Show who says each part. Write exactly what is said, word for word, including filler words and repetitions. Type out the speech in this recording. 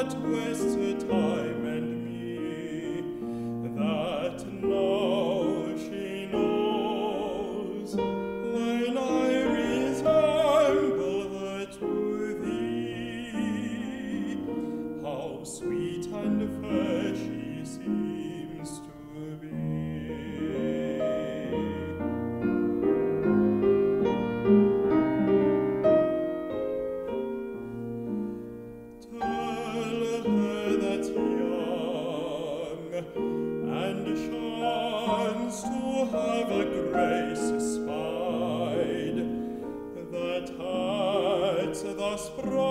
Speaker 1: that wasted time and me, that now she knows when I resemble her to thee, how sweet and fair she seems to be. And shuns to have a grace spied, that hadst the sprung.